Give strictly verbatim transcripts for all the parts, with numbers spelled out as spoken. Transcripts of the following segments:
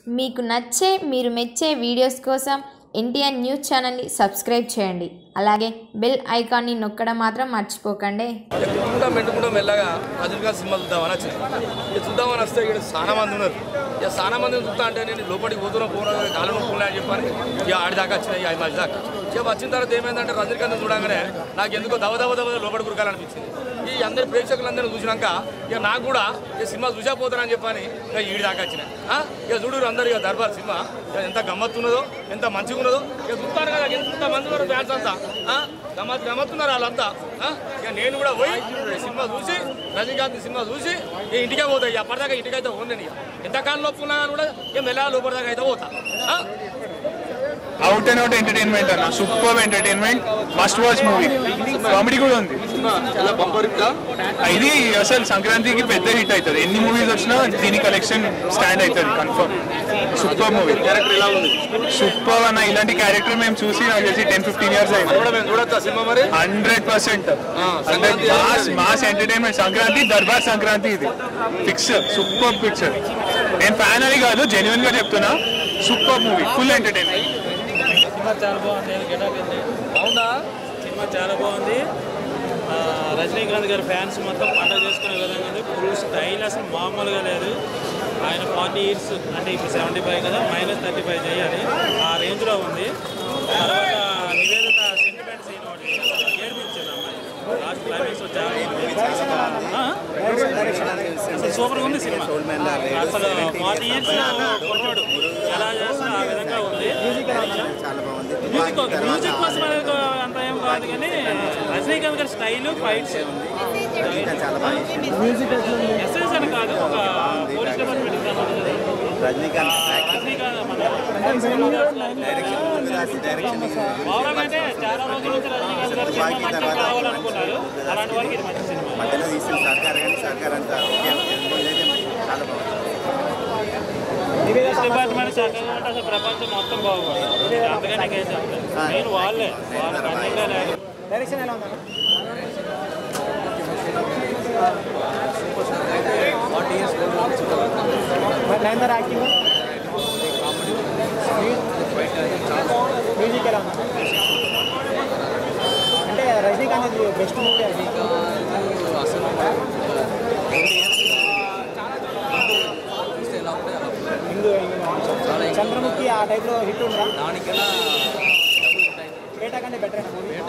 మీకు నచ్చే మీరు మెచ్చే వీడియోస్ కోసం ఎన్టీఆర్ న్యూస్ ఛానల్ని సబ్స్క్రైబ్ చేయండి. అలాగే బెల్ ఐకాన్ని నొక్కడం మాత్రం మర్చిపోకండి. ఎక్కువ మెట్టుకుంటాం మెల్లగా రజనీకాంత్ సినిమా చూద్దామని వచ్చింది. ఇక చూద్దామని వస్తే ఇక్కడ చాలా మంది ఉన్నారు. ఇక చాలా మందిని చూస్తా అంటే నేను లోపలికి పోతున్నా పోనా కాలు నొప్పులే అని చెప్పని ఇక ఆడిదాకా వచ్చినాయి. ఐదు మధ్య దాకా ఇక వచ్చిన తర్వాత ఏమైందంటే రజనీకాంత్ చూడగానే నాకు ఎందుకో దవ దవ దవ లోపలి కురకాలనిపించింది. ఈ అందరి ప్రేక్షకులందరూ చూసినాక ఇక నాకు కూడా ఇక సినిమా చూసాపోతానని చెప్పని ఇక ఈడి దాకా వచ్చినాయి. ఇక చూడు అందరు ఇక దర్బార్ సినిమా ఎంత గమ్మత్తున్నదో ఎంత మంచిగా ఉన్నదో ఇక చూస్తారు కదా. ఎంత మంది ఉన్నారు ఫ్యాన్స్ అంతా గమ్మత్ గమ్మత్తున్నారు వాళ్ళంతా. ఇక నేను కూడా పోయి సినిమా చూసి రజనీకాంత్ సినిమా చూసి ఇక ఇంటికే పోతాయి. ఇక అప్పటిదాకా ఇంటికైతే పోను. ఇక ఎంతకాలం లోపున్నా కూడా ఇక మెల్లగా లోపల దాకా అయితే పోతా. అవుట్ అండ్ అవుట్ ఎంటర్టైన్మెంట్ అన్న, super entertainment, must watch movie. Comedy కూడా ఉంది. ఇది అసలు సంక్రాంతికి పెద్ద హిట్ అవుతుంది. ఎన్ని మూవీస్ వచ్చినా దీని కలెక్షన్ స్టాండ్ అవుతుంది కన్ఫర్మ్. సూపర్ మూవీ, సూపర్ అన్న. ఇలాంటి క్యారెక్టర్ మేము చూసి నాకు తెలిసి టెన్ ఫిఫ్టీన్ ఇయర్స్ అయింది. Hundred percent mass mass entertainment. Sankranti Darbar Sankranti ఇది ఫిక్స్. Super picture. నేను ఫ్యాన్ అని కాదు, జెన్యున్ గా చెప్తున్నా. Super movie, full entertainment. సినిమా చాలా బాగుంది. అవునా, సినిమా చాలా బాగుంది. రజనీకాంత్ గారి ఫ్యాన్స్ మొత్తం పండుగ చేసుకునే విధంగా ఉంది. ఫుల్ స్టైల్ అసలు మామూలుగా లేదు. ఆయన ఫార్టీ ఇయర్స్ అంటే ఇప్పుడు సెవెంటీ ఫైవ్ కదా, మైనస్ థర్టీ ఫైవ్ చేయాలి ఆ రేంజ్లో ఉంది. తర్వాత నివేదిత సెంటిమెంట్ సీన్ ఒకటి ఏడిపించింది అమ్మాయి. లాస్ట్ క్లైమాక్స్ చాలా అసలు సూపర్గా ఉంది సినిమా. అసలు ఫార్టీ ఇయర్స్ కొన్నాడు ఎలా చేస్తున్నా ఆ విధంగా ఉంది. మ్యూజిక్ మ్యూజిక్ కోసం అనేది అంత ఏం కాదు కానీ రజనీకాంత్ గారి స్టైల్, ఫైట్స్, ఎస్ఎస్ అని కాదు, ఒక పోలీస్ డిపార్ట్మెంట్ ఓవరాల్ అంటే చాలా రోజుల నుంచి రజనీకాంత్ గారు సినిమా మంచిగా కావాలనుకున్నారు. అలాంటి వారికి ఇది మంచి సినిమా. పోలీస్ డిపార్ట్మెంట్ చక్కగా ఉంటే అసలు ప్రపంచం మొత్తం బాగుంది. అందుకని ఇంకేం చెప్తాను నేను వాళ్ళే వాళ్ళు ఖచ్చితంగా లేదు. డైరెక్షన్ ఎలా ఉందా? నైన్దార్ యాక్టింగ్, మ్యూజిక్ ఎలా ఉంది? అంటే రజనీకాంత్ బెస్ట్ మూవీ అది. హిందూ చంద్రముఖి ఆ టైప్లో హిట్ ఉందా? పేట కంటే బెటర్ అయినా మూవీ.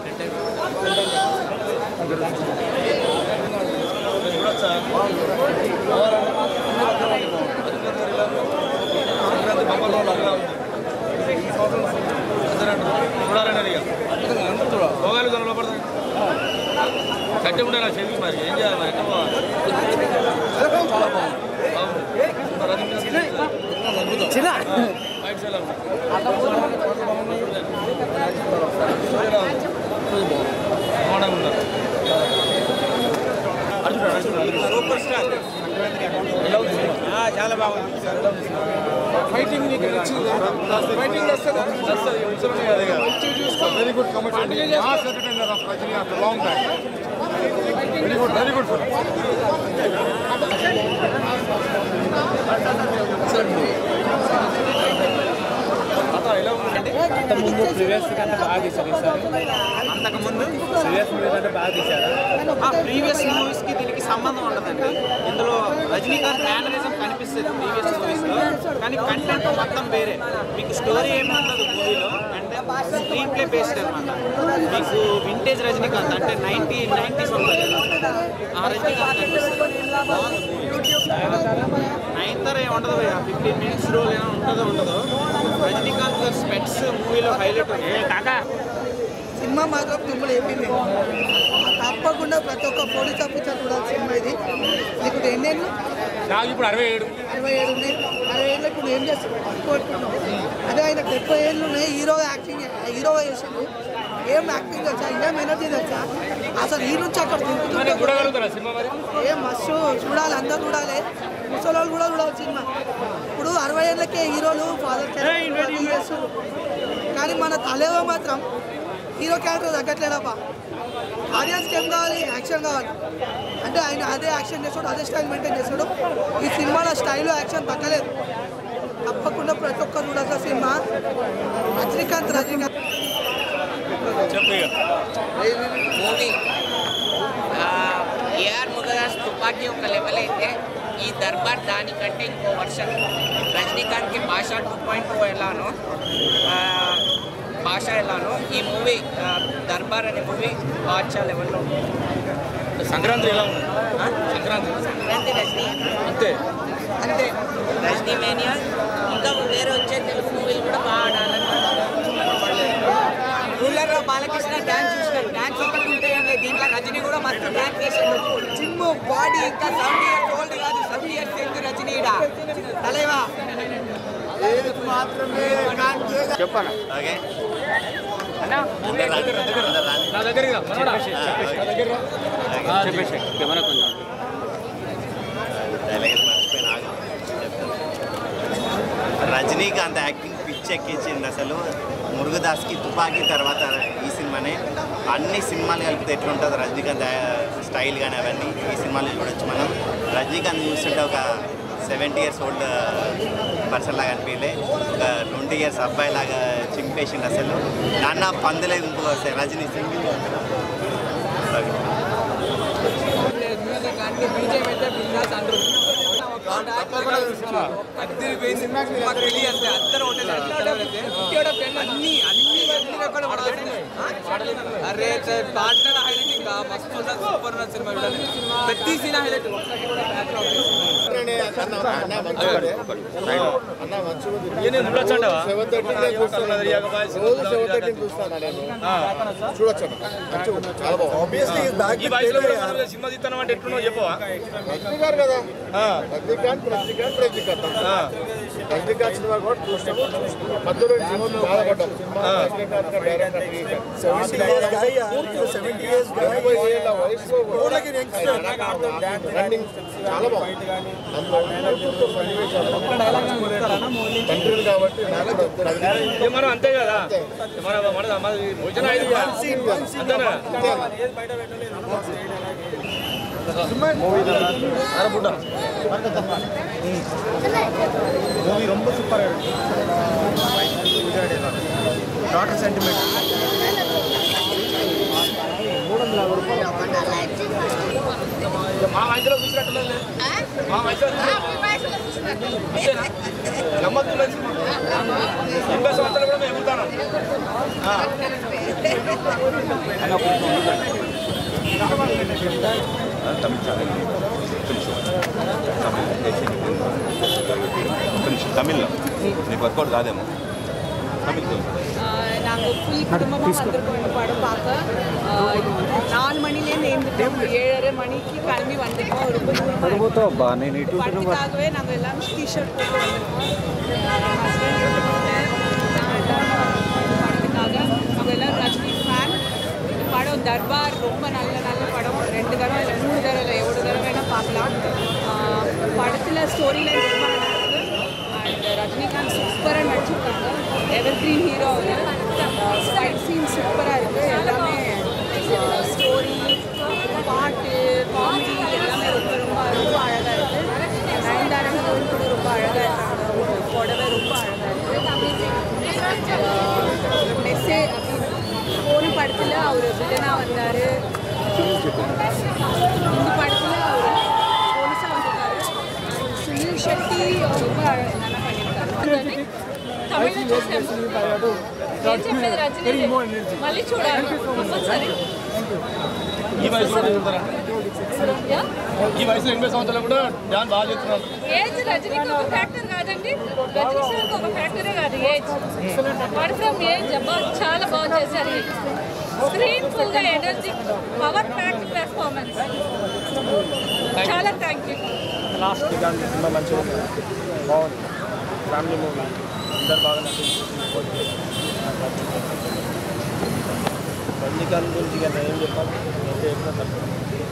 భోగాలు లోపడతాయి కట్టి ఉంటే నాకు చెవి మరి ఏం చేయాలి. మరి సూపర్ స్టార్ చాలా బాగుంది. ఫైటింగ్ నీకు నచ్చిందా? ఫైటింగ్ వస్తుందా? Very good commercial of Rajini after long time. Very good very good film. అంతకుముందు ప్రీవియస్ కంటే బాగా తీశారు ఈసారి. అంతకుముందు ప్రీవియస్ మూవీ కంటే బాగా తీశారు. ఆ ప్రీవియస్ మూవీస్కి దీనికి సంబంధం ఉండదండి. ఇందులో రజనీకాంత్ మేనరిజం కనిపిస్తుంది ప్రీవియస్ మూవీస్లో, కానీ కంటెంట్ మొత్తం వేరే. మీకు స్టోరీ ఏమి ఉండదు మూవీలో, అంటే స్క్రీన్ ప్లే బేస్డ్ అనమాట. మీకు వింటేజ్ రజనీకాంత్ అంటే నైన్టీ నైన్టీస్ ఉంటుంది ఆ రజనీకాంత్ కనిపిస్తుంది. నైన్తర్ ఏమి ఉండదు, ఫిఫ్టీన్ మినిట్స్ రోల్ ఏమో ఉంటుందో ఉండదో. రజనీకాంత్ గారి స్పెట్స్ మూవీలో హైలైట్ ఉంది. కాకా సినిమా మాత్రం మిమ్మల్ని చెప్పింది తప్పకుండా ప్రతి ఒక్క పోలీస్ ఆఫీసర్ చూడాలి సినిమా ఇది. ఇప్పుడు ఎన్నేళ్ళు? నాకు ఇప్పుడు అరవై ఏడు అరవై ఏడు ఉన్నాయి. అరవై ఏళ్ళు ఇప్పుడు ఏం చేస్తున్నాం కోరుకుంటున్నాం. అదే ఆయన డెబ్బై ఏళ్ళు ఉన్నాయి. హీరో యాక్టింగ్ హీరో చేసిండు. ఏం యాక్టింగ్ తెలుసా, ఏం ఎనర్జీ తెలుసా. అసలు ఈ నుంచి అక్కడ ఏం మస్తు చూడాలి, అందరూ చూడాలి. ముసలోళ్ళు కూడా చూడాలి సినిమా. ఇప్పుడు అరవై ఏళ్ళకే హీరోలు ఫాదర్ క్యారెక్టర్ చేస్తారు, కానీ మన తలేవో మాత్రం హీరో క్యారెక్టర్ తగ్గట్లేదబ్బా. ఆడియన్స్కి ఏం కావాలి? యాక్షన్ కావాలి. అంటే ఆయన అదే యాక్షన్ చేస్తాడు, అదే స్టైల్ మెయింటైన్ చేస్తాడు. ఈ సినిమాలో స్టైల్ యాక్షన్ తగ్గలేదు. తప్పకుండా ప్రతి ఒక్కరు చూడాల్సిన cinema Rajinikanth Rajinikanth movie A R Murugadoss Thuppakki ఒక లెవెల్ అయితే ఈ దర్బార్ దానికంటే ఇంకో వర్షన్. రజనీకాంత్కి భాష టూ పాయింట్ టూ ఎలానో భాష ఎలానో ఈ మూవీ దర్బార్ అనే మూవీ బాద్షా లెవెల్లో. సంక్రాంతి ఎలా ఉంది? సంక్రాంతి సంక్రాంతి రజనీ అంతే అంతే రజనీ మేనియా. ఇంకా వేరే వచ్చే తెలుగు మూవీలు కూడా బాగా ఆడాలని రూలర్లో బాలకృష్ణ డ్యాన్స్ చూసిన డ్యాన్స్ ఒకటి ఉంటాయండి. దీంట్లో రజనీ కూడా మస్తు డ్యాన్స్ చేసాడు. జిమ్ బాడీ ఇంకా సెవెంటీ ఇయర్స్ ఓల్డ్ కాదు, సెవెంటీ ఇయర్స్ ఎందుకు రజనీ తలేవా మాత్రమే చెప్పాను. ఓకే కెమెరా కొంచెం రజనీకాంత్ యాక్టింగ్ పిచ్ ఎక్కించింది అసలు. మురుగదాస్కి తుపాకీ తర్వాత ఈ సినిమానే అన్ని సినిమాలు కలిపితే ఎట్లుంటుందో రజనీకాంత్ స్టైల్ కానీ అవన్నీ ఈ సినిమాలు చూడొచ్చు మనం. రజనీకాంత్ చూస్తుంటే ఒక సెవెంటీ ఇయర్స్ ఓల్డ్ పర్సన్ లాగా అనిపించలే, ఒక ట్వంటీ ఇయర్స్ అబ్బాయి లాగా చింపేసిండు అసలు. నాన్న పందులే ఇంకో వస్తాయి రజనీ సింగిల్. అన్ని అన్ని అరే పార్ట్నర్ హైలైట్ ఇంకా మస్తు సూపర్ సినిమా ప్రతి సీన్ హైలైట్. సినిమా తీస్తాను అంటే ఎట్లున్నావు చెప్పవా? కదా రజనీకాంత్ రజనీకాంత్ రజనీకాంత్ రజనీకాంత్ సినిమా కూడా చూసినాము. మధ్యలో బాధపడ్డాం. రన్నింగ్ చాలా బాగుంది. తండ్రులు కాబట్టి మనం అంతే కదా, మన మన భోజన అంతేనా? మూవీ ரொம்ப సూపర్ డాటర్ సెంటిమెంట్ మూడు వందల యాభై రూపాయలు మా వయసులో చూసినట్టు మా వయసులో నమ్మకం ఎనభై సంవత్సరాలు కూడా మేము ఎగురుతాను. తమిళ్లో నీకు వర్కౌట్ కాదేమో. நாங்கள் ஃபுல் குடும்பமாக வந்திருக்கோம் இந்த படம் பார்க்க. நாலு மணிலேருந்து எழுந்துட்டோம், ஏழரை மணிக்கு கிளம்பி வந்திருக்கோம். ரொம்ப தூரம் படத்துக்காகவே நாங்கள் எல்லாரும் டிஷர்ட் போட்டு வந்திருக்கோம். ஹஸ்பண்ட் நாங்கள் எல்லாம் படத்துக்காக நாங்கள் எல்லாம் ரஜினி ஃபேன். இந்த படம் தர்பார் ரொம்ப நல்ல நல்ல படம். ரெண்டு தடவை இல்லை மூணு தடவை இல்லை எவ்வளோ தடவை வேணால் பார்க்கலாம். படத்தில் ஸ்டோரி லைன் ரொம்ப நல்லா இருக்குது. அண்ட் ரஜினிகாந்த் சூப்பராக நடிச்சிருக்காங்க. எவர் கிரீன் ஹீரோ அவர். ஃபைட் சீன் சூப்பராக இருக்குது. எல்லாமே ஸ்டோரி பாட்டு காமெடி எல்லாமே ரொம்ப ரொம்ப ரொம்ப அழகாக இருக்குது. நயன்தாரா கூட ரொம்ப அழகாக இருக்காங்க. புடவை ரொம்ப அழகாக இருக்குது. மெசேஜ் போன படத்தில் அவர் வில்லனாக வந்தார். இந்த படத்தில் அவர் போலீஸாக வந்திருக்காரு. சுனில் ஷெட்டி ரொம்ப நல்லா பண்ணியிருக்காரு. తమిళ చూసాము. ఏం చెప్పలేదు రజనీ మళ్ళీ చూడాలి కంపల్సరీ. ఈ వయసులో ఈ వయసులో ఎనభై సంవత్సరాలు కూడా డాన్స్ బాగా చేస్తున్నారు. ఏజ్ రజనీకి ఒక ఫ్యాక్టర్ కాదండి, రజనీ సార్కి ఒక ఫ్యాక్టరే కాదు ఏజ్. వన్ ఫ్రమ్ ఏజ్ అబ్బా చాలా బాగా చేశారు. స్క్రీన్ ఫుల్గా ఎనర్జీ పవర్ ప్యాక్ పెర్ఫార్మెన్స్. చాలా థ్యాంక్ యూ. లాస్ట్ సినిమా మంచిగా బాగుంది. ఫ్యామిలీ మూవీ అందరు బాగా నటించారు. రజనీకాంత్ గురించి కదా ఏం చెప్పాలి, అయితే ఎప్పుడో తక్కువ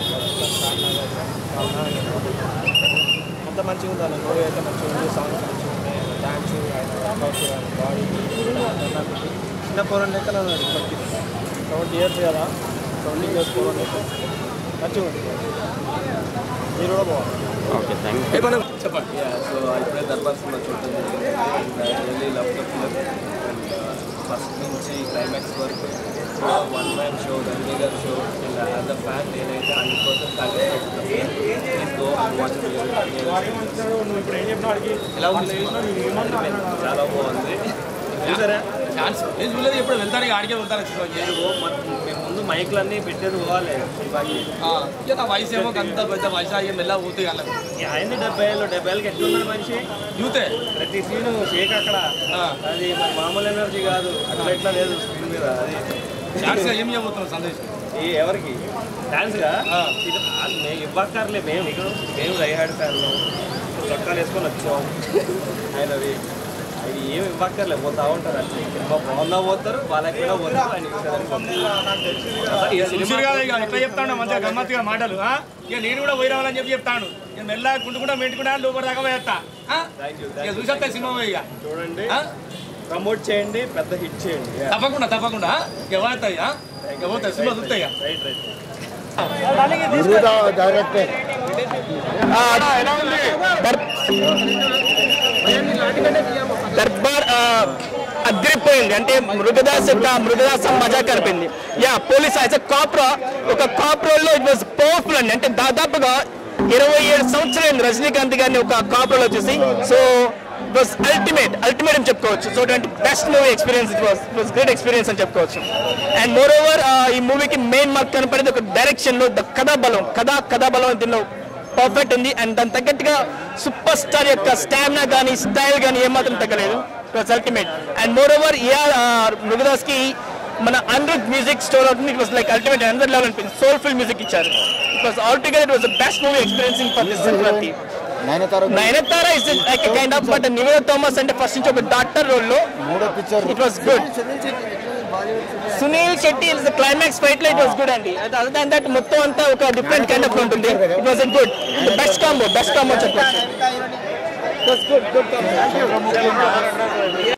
అంత మంచిగా ఉండాలి. మూవీ అయితే మంచిగా ఉంది. సాంగ్స్ మంచిగా ఉన్నాయి. డ్యాన్స్ బాడీ చిన్న పోరాడు లెక్కలు ఉన్నాడు. ఇప్పటికి సెవెంటీ ఇయర్స్ కదా, సెవెంటీ ఇయర్స్ పోరాడు లెక్క మంచిగా ఉంది. మీరు కూడా బాగుంది. Okay thank you. చెప్పండి. సో ఇప్పుడే దర్బార్ సినిమా చూస్తుంది. Really love the film first నుంచి క్లైమాక్స్ వరకు వన్ మ్యాన్ షో రణవీ గారి షో ఇలా యాజ్ అ ఫ్యాన్ నేనైతే హండ్రెడ్ పర్సెంట్ ఎలా ఉంది చాలా బాగుంది ఛాన్స్ నేను చూడలేదు ఎప్పుడు వెళ్తాను ఆడికే వెళ్తాను మేము ముందు మైక్లన్నీ పెట్టేది పోవాలి ఇక నా వయసు ఏమో అంత పెద్ద వయసు అయ్యి మెల్ల పోతే ఆయన డెబ్బై ఏళ్ళు డెబ్బై ఏళ్ళకి ఎట్లున్నాడు మనిషి యూతే ప్రతి సీను షేక్ అక్కడ అది మామూలు ఎనర్జీ కాదు అట్లా ఎట్లా లేదు స్క్రీన్ మీద అది ఛాన్స్ ఏం చేయబోతున్నాం సందేశం ఈ ఎవరికి డాన్స్గా మేము ఇవ్వక్కర్లే మేము ఇక్కడ మేము రైహాడ్ ఫ్యాన్లో చొక్కాలు వేసుకొని వచ్చాం ఆయనది అది ఏమి ఇవ్వక్కర్లే పోతా ఉంటారు అట్లా సినిమా బాగుందా పోతారు వాళ్ళకి కూడా పోతారు ఆయన ఎట్లా చెప్తాను మంచిగా గమ్మత్తుగా మాటలు ఇక నేను కూడా పోయి రావాలని చెప్పి చెప్తాను ఇక మెల్ల కుంటుకుంటా మెట్టుకుంటా లోపల దాకా పోయేస్తా ఇక చూసేస్తా సినిమా ఇక చూడండి ప్రమోట్ చేయండి పెద్ద హిట్ చేయండి తప్పకుండా తప్పకుండా ఇక పోతాయి ఇక పోతాయి సినిమా చూస్తాయి రైట్ రైట్ డైరెక్టర్ దర్బార్ అదిరిపోయింది అంటే మృగదాస్ మృగదాసం మజా కలిపింది యా పోలీస్ యాజ్ అ కాప్రా ఒక కాప్రోల్లో ఇట్ వాజ్ పవర్ఫుల్ అండి అంటే దాదాపుగా ఇరవై ఏడు సంవత్సరాలు రజనీకాంత్ గారిని ఒక కాప్రోలో చూసి so it was ultimate ultimate అని చెప్పుకోవచ్చు సో అంటే best movie experience it was it was great experience అని చెప్పుకోవచ్చు అండ్ మోర్ ఓవర్ ఈ మూవీకి మెయిన్ మార్క్ కనపడేది ఒక డైరెక్షన్లో ద కథా బలం కథా కథా బలం దీనిలో పర్ఫెక్ట్ ఉంది అండ్ దాని తగ్గట్టుగా సూపర్ స్టార్ యొక్క స్టామినా కానీ స్టైల్ కానీ ఏమాత్రం తగ్గలేదు it was ultimate and moreover A R Murugadoss కి మన అనిరుద్ మ్యూజిక్ స్టోర్ అవుతుంది it was like ultimate another level అనిపించింది సోల్ఫుల్ మ్యూజిక్ ఇచ్చారు it was all together it was the best movie experiencing for this Sankranti Nayanthara is like kind of but Niveda Thomas అంటే first నుంచి ఒక doctor role లో it was good Suniel Shetty is the climax fight లో it was good అండి other than that మొత్తం అంతా ఒక different kind of ఉంటుంది it was a good best combo best combo చెప్పొచ్చు it was good good combo